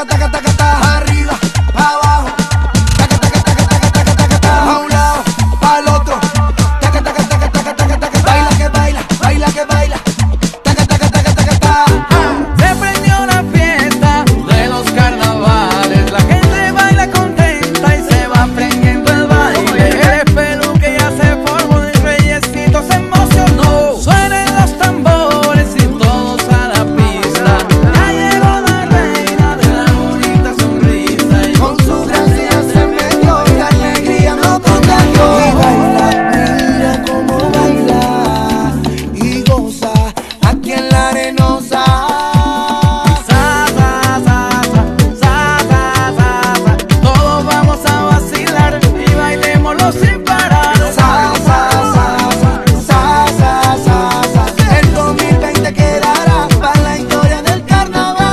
taca, taca, taca, taca, arriba, pa' abajo, taca, taca, taca, taca, taca, taca, taca, a un lado, pa'l otro, taca, taca, taca, taca, taca, taca, baila que baila, baila que baila, taca, taca, taca, taca, taca. Se prendió la fiesta de los carnavales, la gente baila contenta y se va prendiendo el baile. El peluque ya se formó, el reyesito se emocionó. Suenen los tambores y todos a la pista. Ya llegó la reina de la bonita sonrisa y Con su gracia se metió y la alegría no contagió. Y baila, mira cómo baila y goza aquí en la arenosa. sa, sa, sa, sa, sa, sa, sa. Todos vamos a vacilar y bailémoslo sin parar. Sa, sa, sa, sa, sa, sa, sa. El 2020 quedará para la historia del carnaval.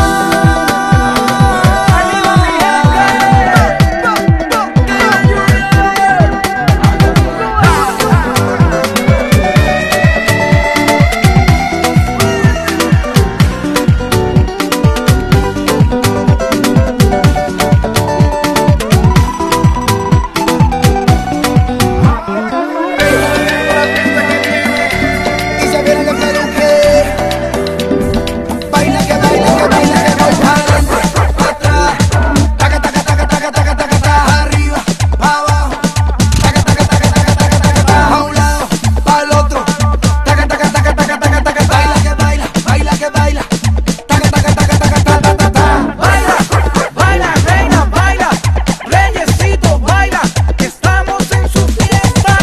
¡Arriba mi Y se viene el peluque. Baila que baila que baila que baila. Adelante, para atrás. Taca, taca, taca, taca, taca, taca, taca. Arriba, pa' abajo. Taca, taca, taca, taca, taca, taca, taca. A un lado, pa'l otro. Taca, taca, taca, taca, taca, taca. Baila que baila, baila que baila. Taca, taca, taca, taca, taca, taca, taca. Baila, baila, reina, baila, reyesito, baila, que estamos en su fiesta.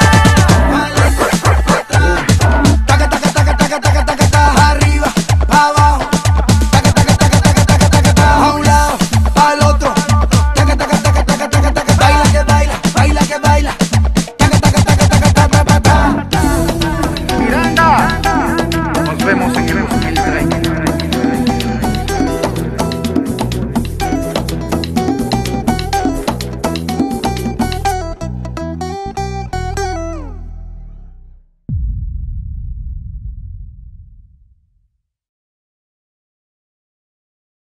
Taca, taca, taca, taca, taca, taca, taca, arriba, pa' abajo, taca, taca, taca, taca, taca, taca, taca, a un lado, pa'l otro, taca, taca, taca, taca, taca, taca, baila que baila, baila que baila, taca, taca, taca, taca, taca, taca, taca. Miranda, nos vemos en el